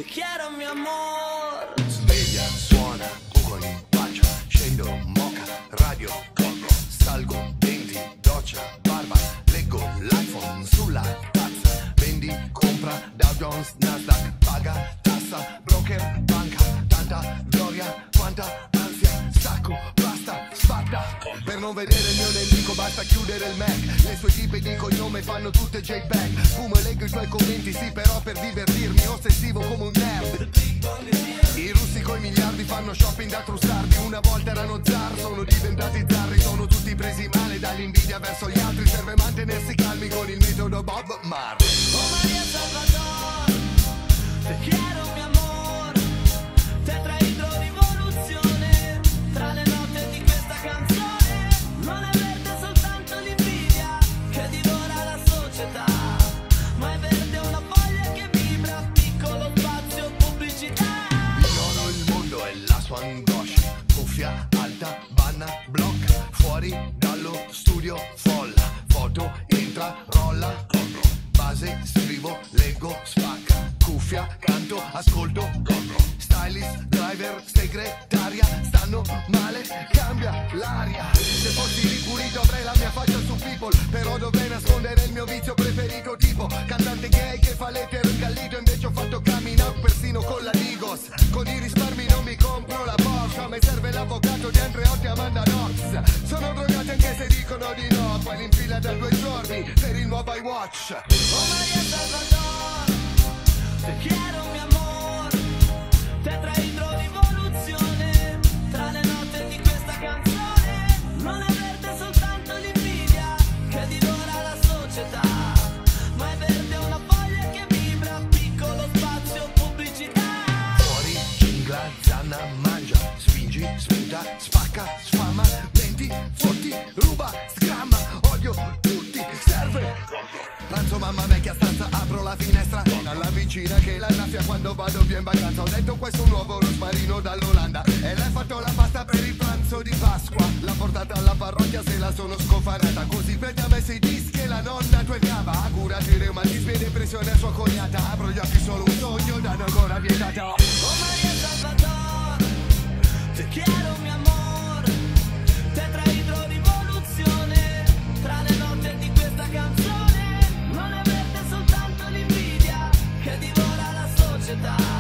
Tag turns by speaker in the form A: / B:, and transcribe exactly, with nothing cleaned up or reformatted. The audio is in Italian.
A: Te quiero mi amor.
B: Sveglia, suona, Google in faccia, scendo, moca, radio, corro, salgo, denti, doccia, barba, leggo l'iPhone sulla tazza, vendi, compra, Dow Jones, Nasdaq, paga, tassa, broker, banca, tanta gloria, quanta ansia, stacco, basta, sfatta. Per non vedere il mio nemico basta chiudere il Mac, le sue tipe dico il nome fanno tutte JPEG, fumo e leggo i tuoi commenti sì però per divertirmi, ossessivo come un nerd. I russi coi miliardi fanno shopping da trussardi, una volta erano zar, sono diventati zarri, sono tutti presi male dall'invidia verso gli altri, serve mantenersi calmi con il metodo Bob Marley.
A: Oh Maria Salvador, te quiero mi amor, tetraidro rivoluzione, tra le note di questa canzone, non è verde soltanto l'invidia che divora la società, ma è verde una foglia che vibra, piccolo spazio, pubblicità.
B: Ignoro il mondo e la sua angoscia, cuffia alta, banna, blocca, fuori dallo studio folla, foto, entra, rolla, corro, base, scrivo, leggo, spacca, cuffia, canto, ascolto, corro, stylist, driver, segretaria, stanno male, cambia l'aria. Se fossi ripulito avrei la mia faccia su People, però dovrei nascondere il mio vizio preferito, tipo cantante gay che fa l'etero incallito, invece ho fatto coming out persino con la Digos, con i risparmi non mi compro la Porsche, mi serve l'avvocato di Andreotti e Amanda Knox, sono drogati anche se dicono di no, poi in fila da due giorni per il nuovo iWatch.
A: Oh Maria Salvador, te quiero mi amor, tetraidro rivoluzione, tra le note di questa canzone, non è verde soltanto l'invidia che divora la società, ma è verde una foglia che vibra, piccolo spazio, pubblicità.
B: Fuori, cingla, zanna, mangia, spingi, sputa, spacca, sfama, venti, fotti, ruba, scramma, odio tutti, serve. Pranzo mamma vecchia stanza, apro la finestra, alla vicina che la naffia quando vado via in vacanza. Ho detto questo nuovo rosmarino dall'Olanda e lei ha fatto la pasta per il pranzo di Pasqua, l'ha portata alla parrocchia se la sono scofanata, così per te ha messo i dischi e la nonna tuegava, ha curato i reumatismi e depressione a sua cognata, apro gli occhi solo un sogno danno ancora vietata.
A: Oh Maria Salvador, te quiero mi amor, tetraidro rivoluzione, tra le note di questa canzone, non è verde soltanto l'invidia che divora la società,